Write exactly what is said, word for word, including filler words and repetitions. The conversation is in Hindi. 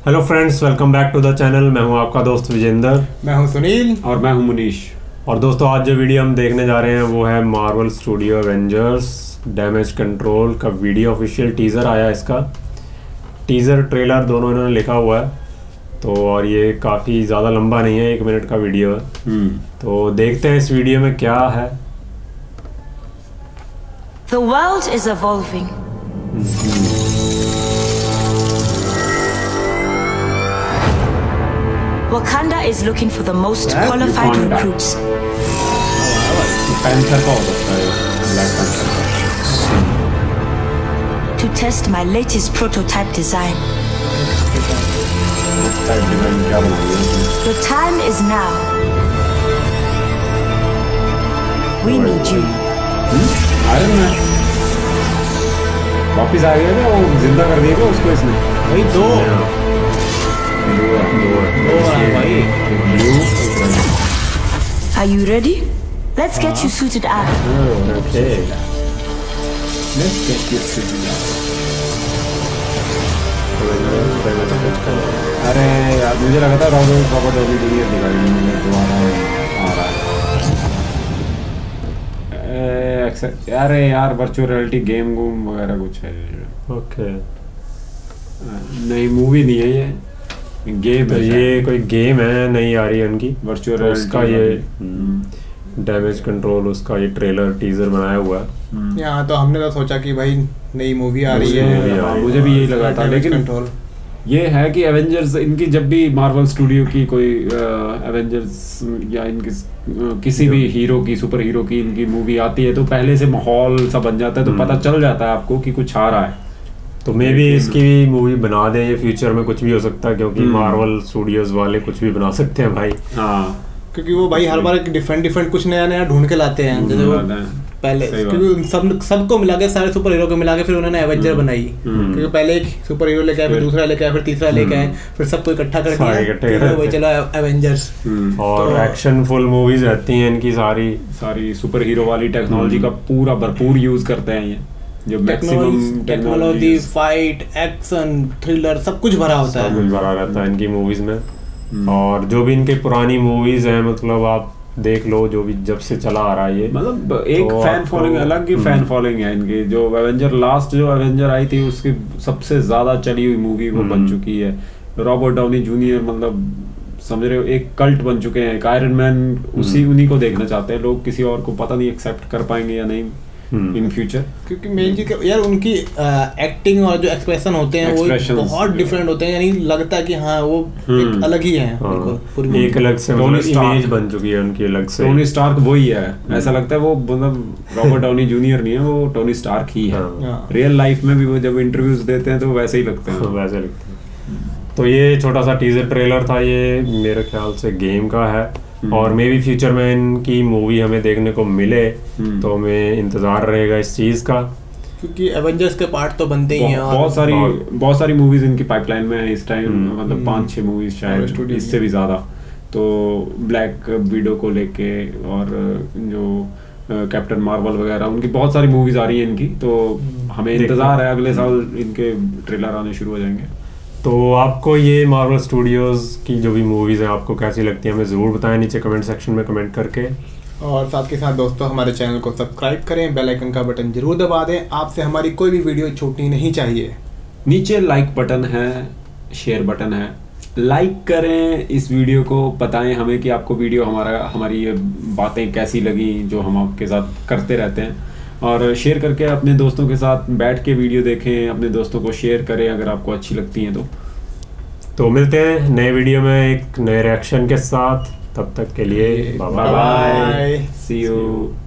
Hello friends, welcome back to the channel. मैं हूं आपका दोस्त विजेंद्र। मैं हूं सुनील। और मैं हूं मुनीश। और दोस्तों, आज जो वीडियो हम देखने जा रहे हैं वो है Marvel studio Avengers damage control का वीडियो। ऑफिशियल टीज़र आया, इसका टीज़र ट्रेलर दोनों इन्होंने लिखा हुआ है। तो और ये काफ़ी ज़्यादा लंबा नहीं है, एक मिनट का वीडियो है। तो देखते हैं इस वीडियो में क्या है। The world is evolving. Wakanda is looking for the most Yeah, qualified Wakanda. recruits. Panther का हो सकता है, Black Panther To test my latest prototype design. का डिजाइन क्या बनाइए? The time is now. We need you. Iron Man वापिस आ गया क्या? वो जिंदा कर दिया क्या उसको इसने? भाई दो दो दो है भाई। Are you ready? Let's get you suited up. Okay, Let's get this city now. अरे यार, मुझे लगा था रॉबर्ट रॉबर्ट डॉनी जूनियर दिखाई मुझे दोबारा आ रहा है। एक्सेप्ट अरे यार, वर्चुअल रियलिटी गेम गूम वगैरह कुछ है। ओके। नहीं, मूवी नहीं है ये, गेम तो है। ये कोई गेम है, नहीं आ रही है उनकी वर्चुअल तो उसका ये डैमेज कंट्रोल, उसका ये ट्रेलर टीजर बनाया हुआ है। यहाँ तो हमने तो सोचा कि भाई नई मूवी आ रही है। हाँ, मुझे भी यही लगा था, लेकिन कंट्रोल ये है कि एवेंजर्स, इनकी जब भी मार्वल स्टूडियो की कोई एवेंजर्स या इनकी अ, किसी भी हीरो की, सुपर हीरो की इनकी मूवी आती है तो पहले से माहौल सा बन जाता है, तो पता चल जाता है आपको कि कुछ आ रहा है। तो मे भी इसकी भी मूवी बना दें, ये फ्यूचर में कुछ भी हो सकता है, क्योंकि मार्वल स्टूडियोज वाले कुछ भी बना सकते हैं भाई। हाँ, क्योंकि वो भाई हर बार डिफरेंट डिफरेंट कुछ नया नया ढूंढ के लाते हैं। जैसे वो पहले क्योंकि उन सब सबको मिला के, सारे सुपर हीरो को मिला के फिर उन्होंने एवेंजर बनाई। क्योंकि पहले एक सुपर हीरो लेके आए, फिर दूसरा लेके आए, फिर तीसरा लेके आए, फिर सबको इकट्ठा कर दिया, वही चला एवेंजर्स। और एक्शन फुल मूवीज रहती हैं इनकी सारी सारी सुपर हीरो वाली टेक्नोलॉजी का पूरा भरपूर यूज करते हैं ये, जो maximum technology, fight, action, thriller सब कुछ भरा होता है। सब कुछ भरा रहता है इनकी मूवीज में। और जो भी इनके पुरानी मूवीज हैं, मतलब आप देख लो, जो भी जब से चला आ रहा है ये, मतलब एक तो फैन फॉलोइंग, अलग ही फैन फॉलोइंग है इनकी। जो एवेंजर लास्ट जो एवेंजर आई थी उसकी सबसे ज्यादा चली हुई मूवी वो बन चुकी है। रॉबर्ट डाउनी जूनियर, मतलब समझ रहे हो, एक कल्ट बन चुके हैं। एक आयरन मैन, उसी उन्हीं को देखना चाहते हैं लोग, किसी और को पता नहीं एक्सेप्ट कर पाएंगे या नहीं इन फ्यूचर। क्योंकि मेन चीज यार उनकी एक्टिंग और जो एक्सप्रेशन होते हैं वो बहुत डिफरेंट होते हैं, यानी लगता है कि हाँ वो एक अलग ही है। हाँ, एक अलग से इमेज बन चुकी है उनकी अलग से। टोनी स्टार्क वही है, ऐसा लगता है वो, मतलब रॉबर्ट डाउनी जूनियर नहीं है, वो टोनी स्टार्क ही है। रियल लाइफ में भी वो जब इंटरव्यूज देते हैं तो वैसे ही लगते हैं। वैसे लगते हैं। तो ये छोटा सा टीजर ट्रेलर था, ये मेरे ख्याल से गेम का है। और मे भी फ्यूचर में इनकी मूवी हमें देखने को मिले, तो हमें इंतजार रहेगा इस चीज का, क्योंकि एवेंजर्स के पार्ट तो बनते ही हैं। बहुत सारी बहुत सारी मूवीज इनकी पाइपलाइन में है इस टाइम, मतलब पांच छह मूवीज शायद, इससे भी ज्यादा। तो ब्लैक विडो को लेके और जो कैप्टन मार्वल वगैरह, उनकी बहुत सारी मूवीज आ रही है इनकी। तो हमें इंतजार है, अगले साल इनके ट्रेलर आने शुरू हो जाएंगे। तो आपको ये मार्वल स्टूडियोज की जो भी मूवीज़ हैं आपको कैसी लगती है, हमें ज़रूर बताएं नीचे कमेंट सेक्शन में कमेंट करके। और साथ के साथ दोस्तों, हमारे चैनल को सब्सक्राइब करें, बेल आइकन का बटन जरूर दबा दें। आपसे हमारी कोई भी वीडियो छूटनी नहीं चाहिए। नीचे लाइक बटन है, शेयर बटन है, लाइक करें इस वीडियो को, बताएं हमें कि आपको वीडियो हमारा हमारी ये बातें कैसी लगी जो हम आपके साथ करते रहते हैं। और शेयर करके अपने दोस्तों के साथ बैठ के वीडियो देखें, अपने दोस्तों को शेयर करें अगर आपको अच्छी लगती हैं तो। तो मिलते हैं नए वीडियो में एक नए रिएक्शन के साथ, तब तक के लिए बाय बाय, सी यू।